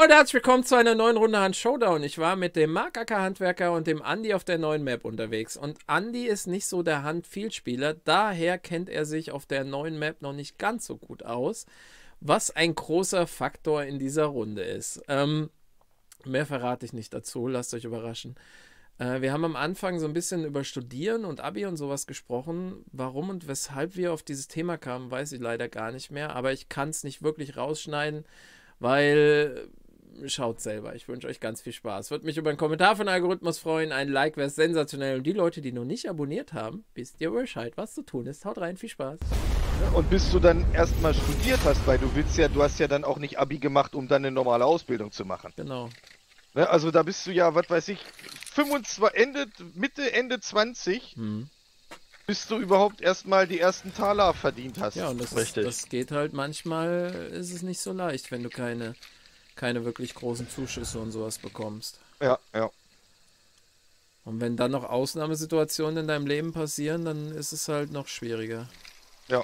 und herzlich willkommen zu einer neuen Runde Hand Showdown. Ich war mit dem Mark Acker Handwerker und dem Andi auf der neuen Map unterwegs. Und Andi ist nicht so der Hand-Vielspieler, daher kennt er sich auf der neuen Map noch nicht ganz so gut aus, was ein großer Faktor in dieser Runde ist. Mehr verrate ich nicht dazu, lasst euch überraschen. Wir haben am Anfang so ein bisschen über Studieren und Abi und sowas gesprochen. Warum und weshalb wir auf dieses Thema kamen, weiß ich leider gar nicht mehr, aber ich kann es nicht wirklich rausschneiden, weil, schaut selber, ich wünsche euch ganz viel Spaß. Würde mich über einen Kommentar von Algorithmus freuen, ein Like wäre sensationell. Und die Leute, die noch nicht abonniert haben, wisst ihr Bescheid, was zu tun ist. Haut rein, viel Spaß. Und bis du dann erstmal studiert hast, weil du hast ja dann auch nicht Abi gemacht, um dann eine normale Ausbildung zu machen. Genau. Ne, also da bist du ja, was weiß ich, 25, Mitte, Ende 20, bis du überhaupt erstmal die ersten Taler verdient hast. Ja, und das geht halt manchmal, ist es nicht so leicht, wenn du keine wirklich großen Zuschüsse und sowas bekommst. Ja, ja. Und wenn dann noch Ausnahmesituationen in deinem Leben passieren, dann ist es halt noch schwieriger. Ja.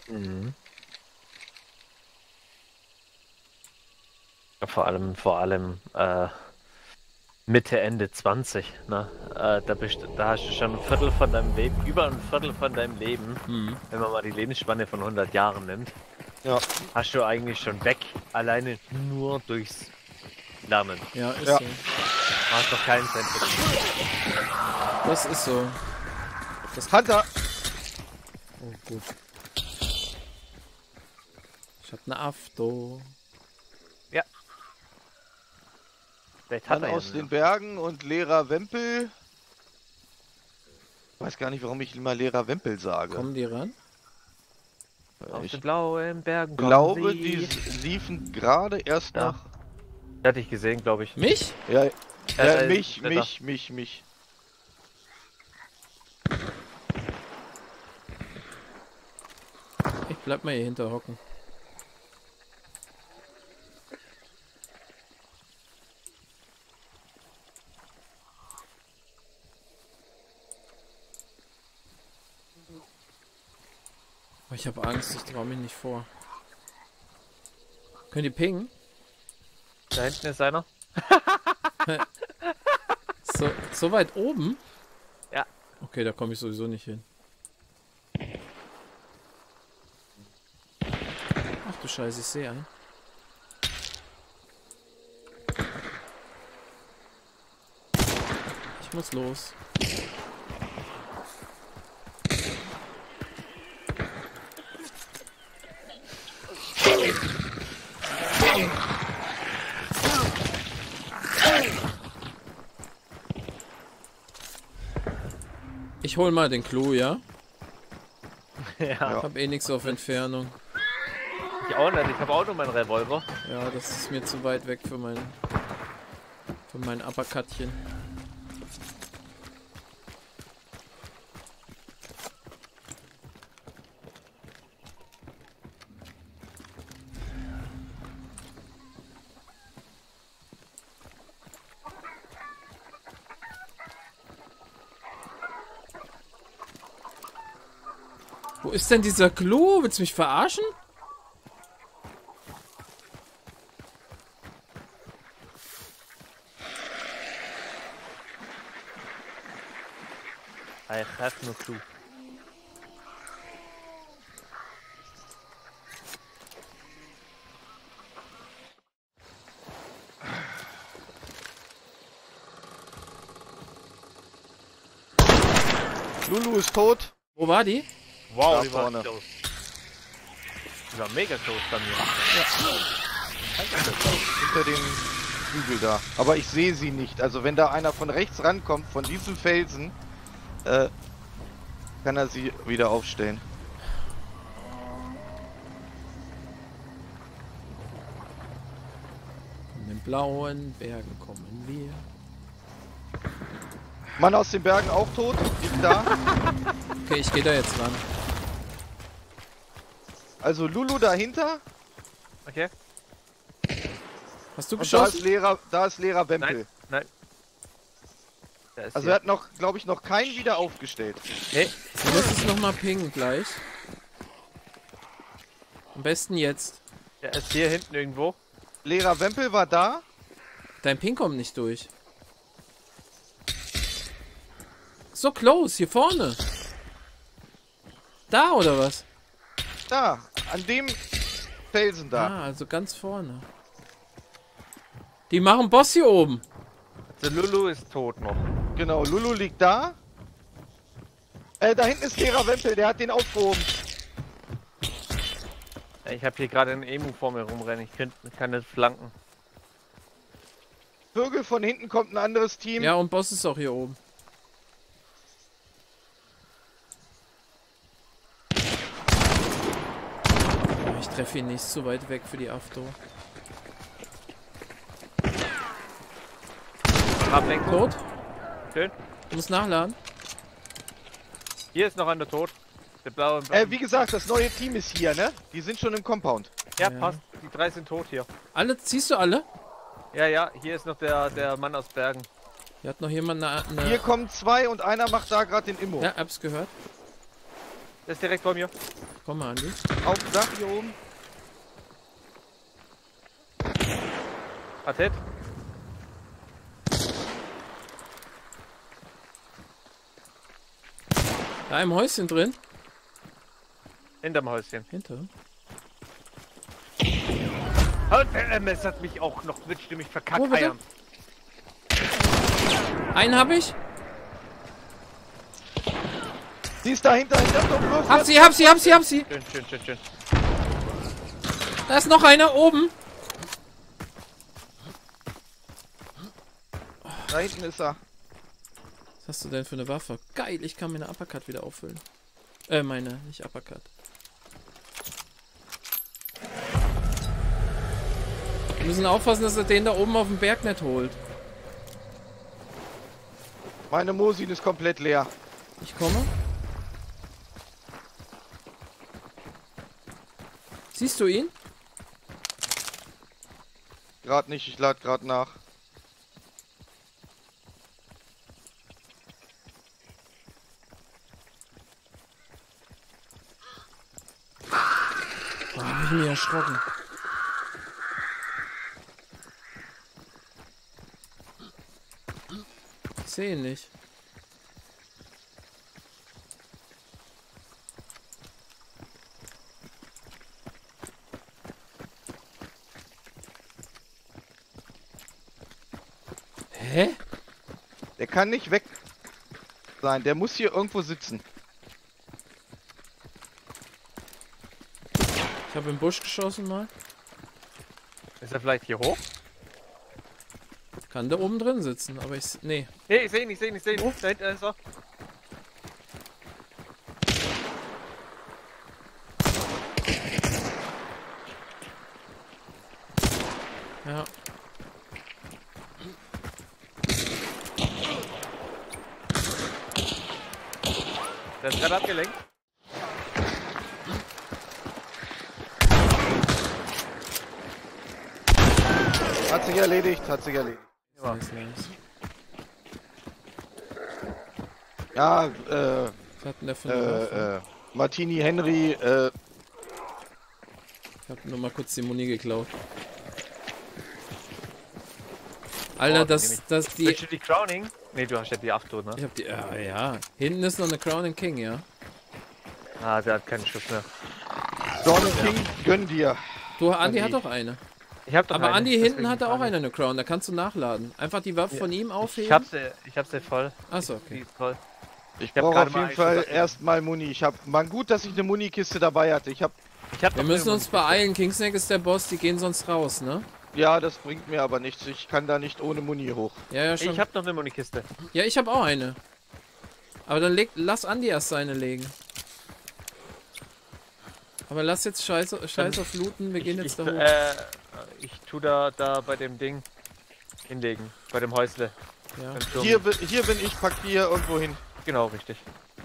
Vor allem Mitte, Ende 20, ne? Da hast du schon ein Viertel von deinem Leben, über ein Viertel von deinem Leben, wenn man mal die Lebensspanne von 100 Jahren nimmt, hast du eigentlich schon weg, alleine nur durchs Lernen. Ja, ist so. Machst doch keinen Cent. Das ist so. Hunter! Oh, gut. Ich hab eine Afto. Ja. Vielleicht Mann hat er aus den Bergen und Lehrer Wempel. Ich weiß gar nicht, warum ich immer Lehrer Wempel sage. Kommen die ran? Auf den blauen Bergen. Ich glaube, die liefen gerade erst nach. Hatte ich gesehen, glaube ich. Mich? Ja, mich. Ich bleib mal hier hinter hocken. Oh, ich habe Angst, ich traue mich nicht vor. Könnt ihr pingen? Da hinten ist einer. So weit oben? Ja. Okay, da komme ich sowieso nicht hin. Ach du Scheiße, ich sehe einen. Ich muss los. Ich hol mal den Clou, ja? Ja. Ich hab eh nichts auf Entfernung. Ich auch nicht, ich habe auch nur meinen Revolver. Ja, das ist mir zu weit weg für mein Uppercutchen. Wo ist denn dieser Clou? Willst du mich verarschen? I have no clue. Lulu ist tot. Wo war die? Wow, Da die war vorne. close. Die war mega close bei mir. Hinter dem Hügel da. Aber ich sehe sie nicht. Also wenn da einer von rechts rankommt, von diesem Felsen, kann er sie wieder aufstellen. Von den blauen Bergen kommen wir. Mann aus den Bergen auch tot. Liegt da. Okay, ich gehe da jetzt ran. Also Lulu dahinter. Okay. Hast du Und da geschossen? ist Lehrer Wempel. Nein. Da ist Also hier. er hat noch, glaube ich, noch keinen wieder aufgestellt. Nee. Du musst es nochmal pingen gleich. Am besten jetzt. Der ist hier hinten irgendwo. Lehrer Wempel war da. Dein Ping kommt nicht durch. So close, hier vorne. Da oder was? Da, an dem Felsen da. Ah, also ganz vorne. Die machen Boss hier oben. Der Lulu ist tot noch. Genau, Lulu liegt da. Da hinten ist leerer Wempel, der hat den aufgehoben. Ich habe hier gerade einen Emu vor mir rumrennen. Ich kann nicht flanken. Vögel, von hinten kommt ein anderes Team. Ja, und Boss ist auch hier oben. Ich treffe ihn nicht, so weit weg für die Afto. Ablenkung. Tot? Schön. Du musst nachladen. Hier ist noch einer tot. Der blaue. Wie gesagt, das neue Team ist hier, ne? Die sind schon im Compound. Ja, Ja. passt. Die 3 sind tot hier. Alle, ziehst du alle? Ja, ja, hier ist noch der Mann aus Bergen. Hier hat noch jemand eine... Hier kommen 2 und einer macht da gerade den Immo. Ja, hab's gehört. Der ist direkt vor mir. Komm mal, Andi. Auf dem Dach hier oben. Hat Hit. Da im Häuschen drin. Hinterm Häuschen. Hinter. Und der MS hat mich auch noch mich verkackt. Oh, bitte? Eiern. Einen hab ich. Sie ist dahinter, los, Hab sie, hab sie, hab sie, hab sie. Schön. Da ist noch einer oben. Da hinten ist er. Was hast du denn für eine Waffe? Geil, ich kann mir eine Uppercut wieder auffüllen. Nicht Uppercut. Wir müssen aufpassen, dass er den da oben auf dem Berg nicht holt. Meine Mosin ist komplett leer. Ich komme. Siehst du ihn? Gerade nicht, ich lade gerade nach. Oh, hab ich mich erschrocken. Ich sehe ihn nicht. Hä? Der kann nicht weg sein, der muss hier irgendwo sitzen. Ich habe im Busch geschossen mal. Ist er vielleicht hier hoch? Kann da oben drin sitzen, aber nee. Nee, ich sehe ihn. Oh. Da hinten ist er. Ja. Der ist gerade abgelenkt. Hat sich erledigt, hat sich erledigt. Ja. Nice, nice. Ja, Was hat denn der für eine Waffe? Martini Henry, Ich hab nur mal kurz die Muni geklaut. Alter, Oh, das die... Willst du die Crowning? Nee, du hast ja die Afto, ne? Ich hab die... Ja. Hinten ist noch eine Crown King, ja. Ah, der hat keinen Schuss mehr. Dawn King, gönn dir. Du, Andi Andi. hat doch eine. Ich hab doch Aber eine, Andi hinten deswegen hatte auch frage ich. eine Crown, da kannst du nachladen. Einfach die Waffe von ihm aufheben. Ich hab sie voll. Achso, Die okay. ist voll. Ich hab brauche gerade auf mal jeden einen Fall Schuss abgegeben. erstmal Muni. Ich hab mal gut, dass ich eine Muni-Kiste dabei hatte. Wir müssen uns beeilen. Kingsnake ist der Boss, die gehen sonst raus, ne? Ja, das bringt mir aber nichts. Ich kann da nicht ohne Muni hoch. Ja, schon. Ich hab noch eine Munikiste. Ja, ich hab auch eine. Aber dann lass Andi erst seine legen. Aber lass jetzt Scheiß auf Looten, wir gehen jetzt da hoch. Ich tu da bei dem Ding hinlegen. Bei dem Häusle. Ja. Beim Sturm. Hier bin ich, pack die hier irgendwo hin. Genau, richtig.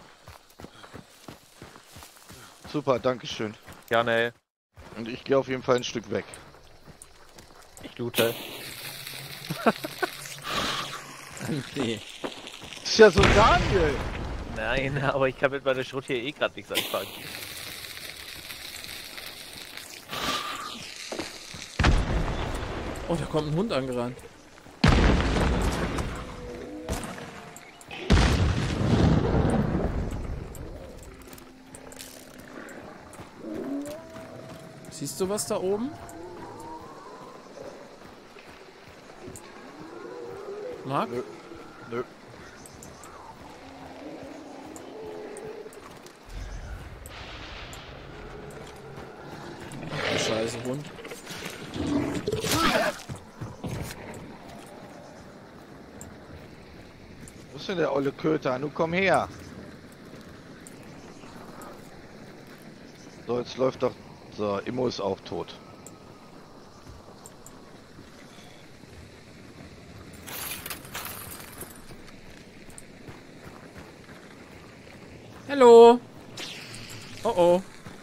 Super, dankeschön. Gerne. Und ich gehe auf jeden Fall ein Stück weg. Ich loote. Nee. Das ist ja so Daniel. Nein, aber ich kann mit meiner Schrot hier eh gerade nichts anfangen. Oh, da kommt ein Hund angerannt. Siehst du was da oben? Marc? Nö. Nö. Ach, du Scheiße, Hund. Wo ist denn der olle Köter? Nun komm her. So, jetzt läuft doch... So, Immo ist auch tot. Hallo. Oh oh.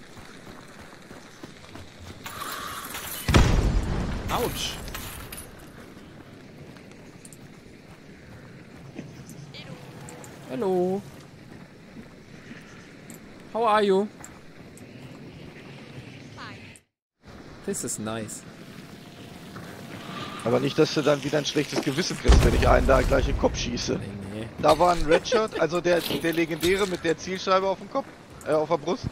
Autsch. Hello. How are you? This is nice. Aber nicht, dass du dann wieder ein schlechtes Gewissen kriegst, wenn ich einen da gleich in den Kopf schieße. Nee. Da war ein Redshirt, also der legendäre mit der Zielscheibe auf dem Kopf, auf der Brust.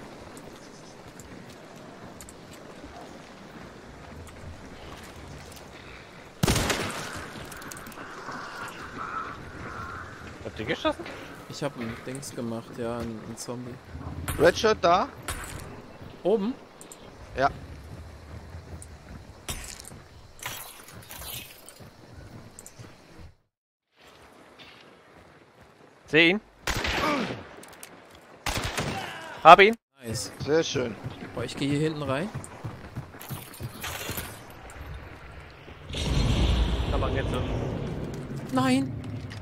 Habt ihr geschossen? Ich habe ein Dings gemacht, ja, ein Zombie. Redshirt da? Oben? Ja. Seh ihn. Hab ihn. Nice. Sehr schön. Boah, ich gehe hier hinten rein. Kann man jetzt so. Nein!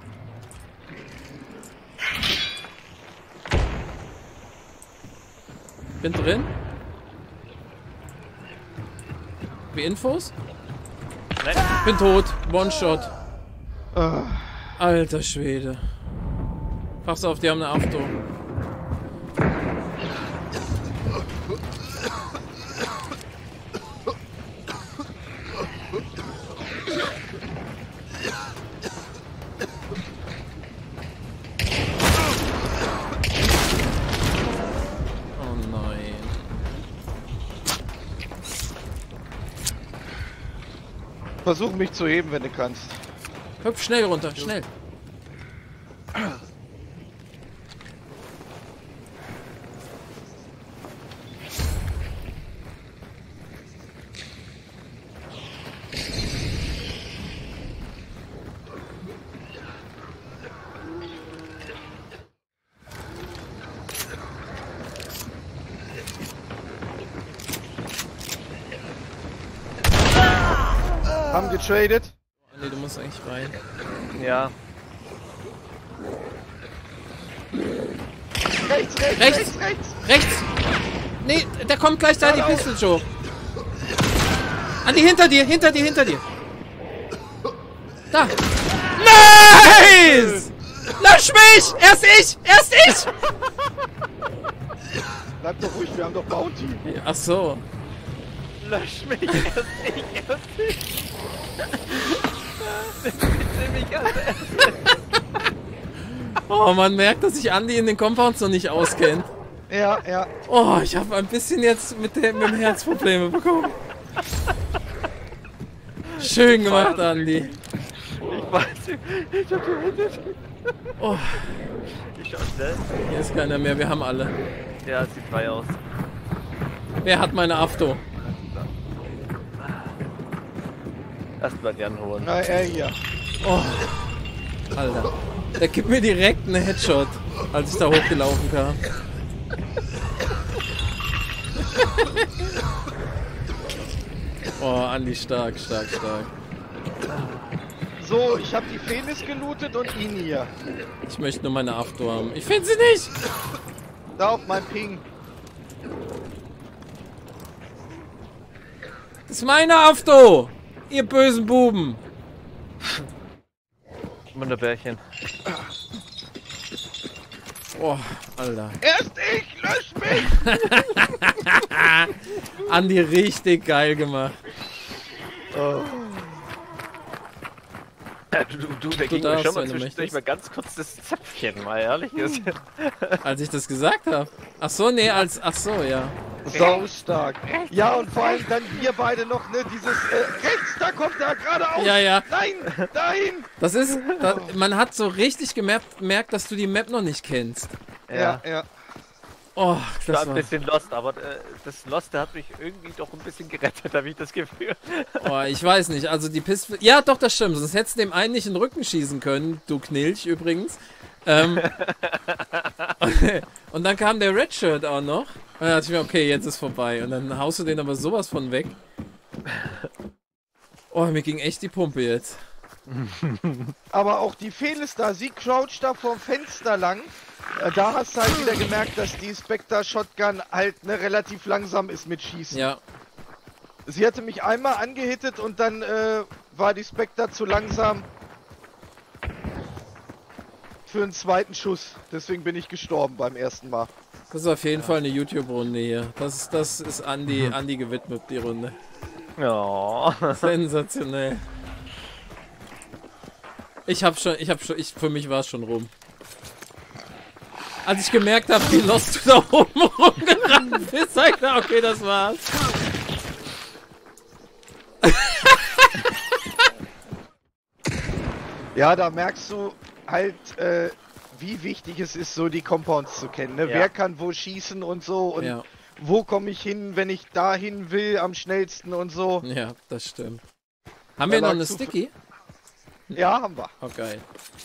Bin drin. Wie Infos? Nein. Bin tot. One-Shot. Ah, Alter Schwede. Pass auf, die haben eine Afto. Oh nein. versuch mich zu heben, wenn du kannst. Hüpf schnell runter, schnell. Haben getradet. Nee, du musst eigentlich rein. Ja. Rechts! Rechts! Nee, der kommt gleich da, die Pistol Joe. Andi, hinter dir, hinter dir, hinter dir. Da. Nice! Lösch mich! Erst ich! Erst ich! Bleib doch ruhig, wir haben doch Bounty. Ach so. Lösch mich erst ich. Nimm mich erst. Oh, man merkt, dass sich Andi in den Compounds noch nicht auskennt. Ja, ja. Oh, ich habe ein bisschen jetzt mit dem Herzprobleme bekommen. Schön gemacht, Andi. Ich weiß, ich hab gerettet. Oh, Ich schau schnell. hier ist keiner mehr, wir haben alle. Ja, sieht frei aus. Wer hat meine Afto? Erstmal gern holen. Na, er hier. Oh, Alter. Der gibt mir direkt einen Headshot, als ich da hochgelaufen kam. Oh, Andi, stark, stark, stark. So, ich habe die Phoenix gelootet und ihn hier. Ich möchte nur meine Afto haben. Ich finde sie nicht! Da auf meinem Ping. Das ist meine Afto! Ihr bösen Buben! Wunderbärchen. Oh, Alter. Erst ich, lösch mich! Andi, richtig geil gemacht. Oh. Ja, der ging mir darfst, schon mal wenn du zwischendurch möchtest. mal ganz kurz das Zäpfchen, mal ehrlich ist. Als ich das gesagt habe. Ach so, nee, als. Ach so, ja. Sau stark. Ja, und vor allem dann wir beide noch, ne, dieses, rechts, da kommt er geradeaus. Ja, ja. Nein, dahin. Das ist, man hat so richtig gemerkt, dass du die Map noch nicht kennst. Ja. Oh, Ich war das ein war... bisschen lost, aber das Lost hat mich irgendwie doch ein bisschen gerettet, habe ich das Gefühl. Oh, ich weiß nicht, also die Pistole... Ja, doch, das stimmt. Sonst hättest du dem einen nicht in den Rücken schießen können, du Knilch übrigens. Und dann kam der Redshirt auch noch. Und dann dachte ich mir, okay, jetzt ist vorbei. Und dann haust du den aber sowas von weg. Oh, mir ging echt die Pumpe jetzt. Aber auch die Felis da, sie croucht da vorm Fenster lang. Da hast du halt wieder gemerkt, dass die Spectre Shotgun halt ne, relativ langsam ist mit Schießen. Ja. Sie hatte mich einmal angehittet und dann war die Spectre zu langsam für einen zweiten Schuss. Deswegen bin ich gestorben beim ersten Mal. Das ist auf jeden Fall eine YouTube-Runde hier. Das ist Andi gewidmet, die Runde. Ja. Sensationell. Für mich war es schon rum. Als ich gemerkt habe, wie lost du da oben rumgerannt bist, sag ich, na, okay, das war's. Ja, da merkst du halt, wie wichtig es ist, so die Compounds zu kennen. Ne? Ja. Wer kann wo schießen und so und Ja, wo komme ich hin, wenn ich dahin will, am schnellsten und so. ja, das stimmt. Haben wir noch eine Sticky? Ja, haben wir. Oh, geil.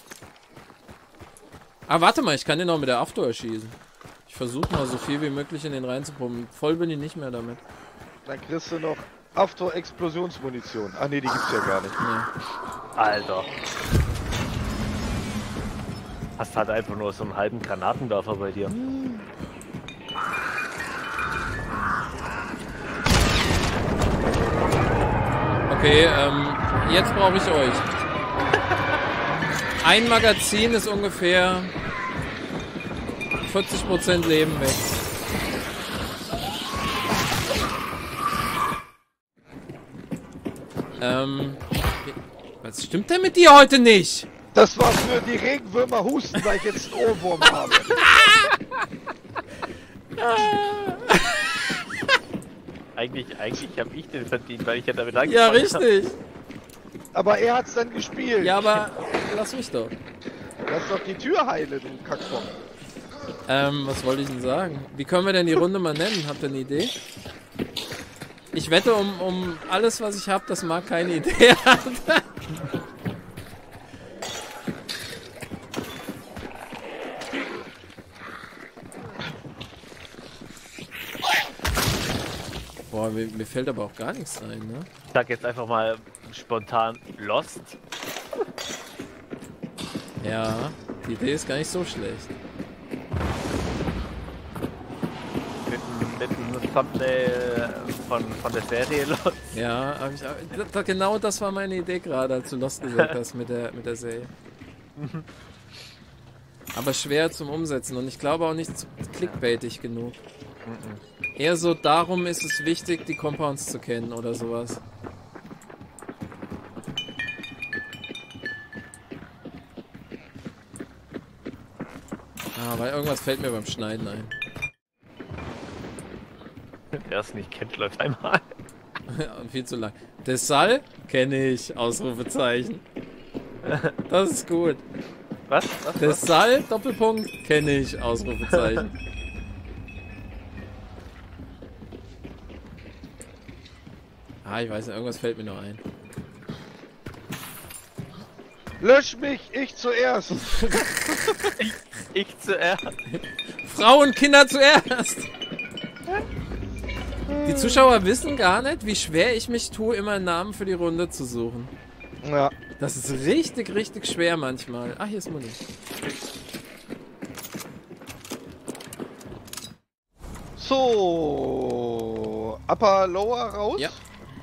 Ah, warte mal, ich kann den noch mit der After schießen. Ich versuche mal so viel wie möglich in den reinzupumpen. Voll bin ich nicht mehr damit. Dann kriegst du noch After-Explosionsmunition. Ah ne, die gibt's ja gar nicht. Nee. Alter. Hast halt einfach nur so einen halben Granatenwerfer bei dir. Okay, jetzt brauche ich euch. Ein Magazin ist ungefähr 40% Leben weg. Was stimmt denn mit dir heute nicht? Das war für die Regenwürmer husten, weil ich jetzt einen Ohrwurm habe. Eigentlich habe ich den verdient, weil ich ja damit angefangen Ja, habe. richtig. Aber er hat's dann gespielt. Ja, aber lass mich doch. Lass doch die Tür heile, du Kackbock. Was wollte ich denn sagen? Wie können wir denn die Runde mal nennen? Habt ihr eine Idee? Ich wette um alles, was ich habe, dass Marc keine Idee hat. Boah, mir fällt aber auch gar nichts ein, ne? Ich sag jetzt einfach mal spontan Lost. Ja, die Idee ist gar nicht so schlecht. Mit einem Thumbnail von der Serie Lost. Ja, genau das war meine Idee gerade, als du Lost gesagt hast mit der Serie. Aber schwer zum Umsetzen und ich glaube auch nicht clickbaitig genug. Eher so, darum ist es wichtig, die Compounds zu kennen oder sowas. Ah, weil irgendwas fällt mir beim Schneiden ein. Wer es nicht kennt, läuft einmal. Ja, viel zu lang. Desal kenne ich, Ausrufezeichen. Das ist gut. Was? Desal, Doppelpunkt, kenne ich, Ausrufezeichen. Ah, ich weiß nicht, irgendwas fällt mir noch ein. Lösch mich, ich zuerst. Ich zuerst. Frauen, Kinder zuerst! Die Zuschauer wissen gar nicht, wie schwer ich mich tue, immer einen Namen für die Runde zu suchen. Ja. Das ist richtig, richtig schwer manchmal. Ah, hier ist Muni. So. Upper, Lower raus? Ja.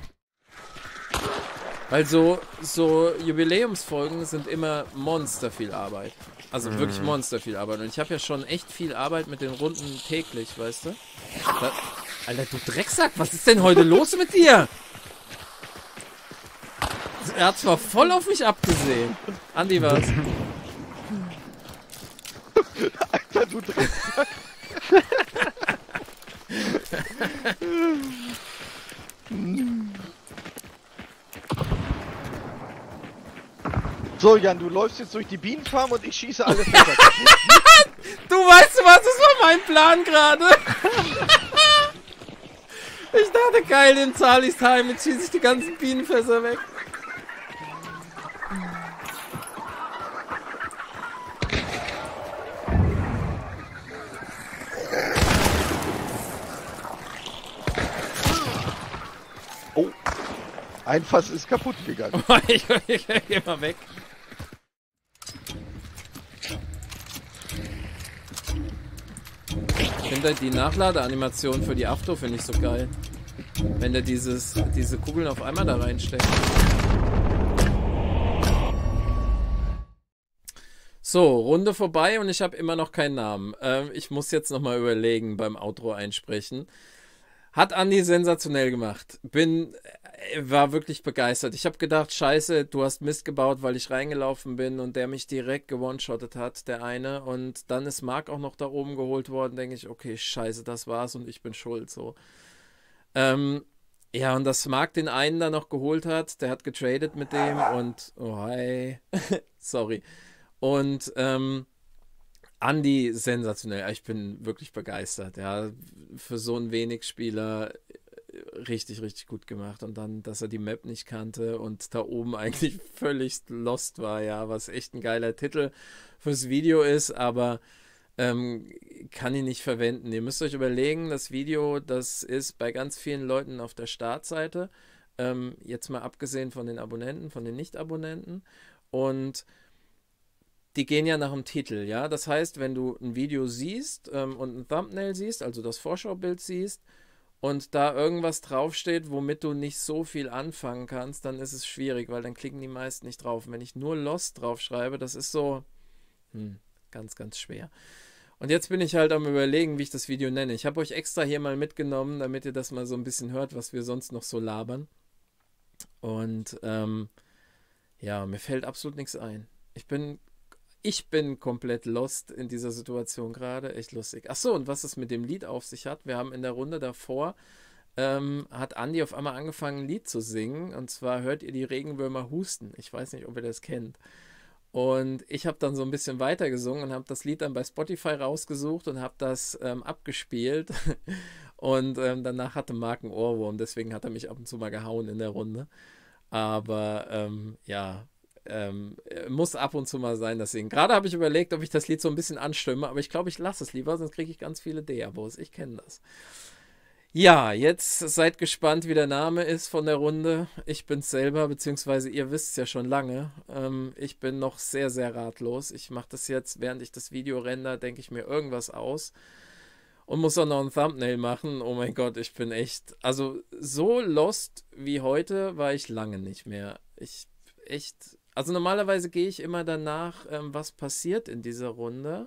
Weil so Jubiläumsfolgen sind immer monster viel Arbeit. Also wirklich monster viel Arbeit. Und ich habe ja schon echt viel Arbeit mit den Runden täglich, weißt du? Alter, du Drecksack, was ist denn heute los mit dir? Er hat zwar voll auf mich abgesehen. Andi, was? Alter, du Drecksack. So, Jan, du läufst jetzt durch die Bienenfarm und ich schieße alle Fässer. Du weißt was, das war mein Plan gerade. Ich dachte, geil, den zahle ich's heim, jetzt schieße ich die ganzen Bienenfässer weg. Oh, ein Fass ist kaputt gegangen. Ich geh mal weg. Ich finde die Nachladeanimation für die Afto finde ich so geil. Wenn der diese Kugeln auf einmal da reinsteckt. So, Runde vorbei und ich habe immer noch keinen Namen. Ich muss jetzt nochmal überlegen beim Outro einsprechen. Hat Andi sensationell gemacht. War wirklich begeistert. Ich habe gedacht, scheiße, du hast Mist gebaut, weil ich reingelaufen bin und der mich direkt gewone-shottet hat, der eine. Und dann ist Marc auch noch da oben geholt worden. Denke ich, okay, scheiße, das war's und ich bin schuld. So. Ja, und dass Marc den einen da noch geholt hat, der hat getradet mit dem und, oh hi, sorry. Und, Andi, sensationell. Ich bin wirklich begeistert. Ja, für so einen wenig Spieler richtig, richtig gut gemacht. Und dann, dass er die Map nicht kannte und da oben eigentlich völlig lost war, ja, was echt ein geiler Titel fürs Video ist, aber kann ihn nicht verwenden. Ihr müsst euch überlegen, das Video, das ist bei ganz vielen Leuten auf der Startseite. Jetzt mal abgesehen von den Abonnenten, von den Nicht-Abonnenten. Und die gehen ja nach dem Titel, ja. Das heißt, wenn du ein Video siehst und ein Thumbnail siehst, also das Vorschaubild siehst und da irgendwas draufsteht, womit du nicht so viel anfangen kannst, dann ist es schwierig, weil dann klicken die meisten nicht drauf. Und wenn ich nur Lost draufschreibe, das ist so ganz, ganz schwer. Und jetzt bin ich halt am Überlegen, wie ich das Video nenne. Ich habe euch extra hier mal mitgenommen, damit ihr das mal so ein bisschen hört, was wir sonst noch so labern. Und ja, mir fällt absolut nichts ein. Ich bin komplett lost in dieser Situation gerade. Echt lustig. Achso, und was es mit dem Lied auf sich hat. Wir haben in der Runde davor, hat Andi auf einmal angefangen, ein Lied zu singen. Und zwar hört ihr die Regenwürmer husten. Ich weiß nicht, ob ihr das kennt. Und ich habe dann so ein bisschen weiter gesungen und habe das Lied dann bei Spotify rausgesucht und habe das abgespielt. Und danach hatte Marc einen Ohrwurm. Deswegen hat er mich ab und zu mal gehauen in der Runde. Aber ja, muss ab und zu mal sein, das Singen. Gerade habe ich überlegt, ob ich das Lied so ein bisschen anstimme, aber ich glaube, ich lasse es lieber, sonst kriege ich ganz viele D-Abos. Ich kenne das. Ja, jetzt seid gespannt, wie der Name ist von der Runde. Ich bin's selber, beziehungsweise ihr wisst es ja schon lange. Ich bin noch sehr, sehr ratlos. Ich mache das jetzt, während ich das Video render, denke ich mir irgendwas aus und muss auch noch ein Thumbnail machen. Oh mein Gott, ich bin echt, also so lost wie heute war ich lange nicht mehr. Also normalerweise gehe ich immer danach, was passiert in dieser Runde.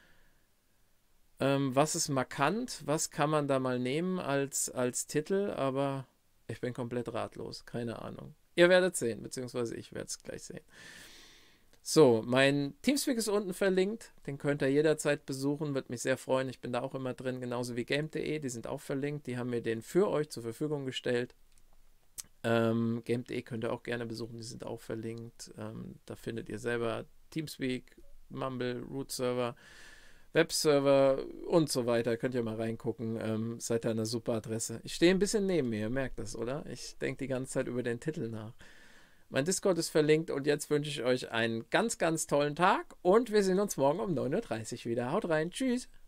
Was ist markant? Was kann man da mal nehmen als Titel? Aber ich bin komplett ratlos. Keine Ahnung. Ihr werdet sehen, beziehungsweise ich werde es gleich sehen. So, mein Teamspeak ist unten verlinkt. Den könnt ihr jederzeit besuchen. Würde mich sehr freuen. Ich bin da auch immer drin, genauso wie game.de. Die sind auch verlinkt. Die haben mir den für euch zur Verfügung gestellt. Game.de könnt ihr auch gerne besuchen, die sind auch verlinkt. Da findet ihr selber Teamspeak, Mumble, Root-Server, Webserver und so weiter. Könnt ihr mal reingucken. Seid da eine super Adresse. Ich stehe ein bisschen neben mir, ihr merkt das, oder? Ich denke die ganze Zeit über den Titel nach. Mein Discord ist verlinkt und jetzt wünsche ich euch einen ganz, ganz tollen Tag und wir sehen uns morgen um 9:30 Uhr wieder. Haut rein, tschüss!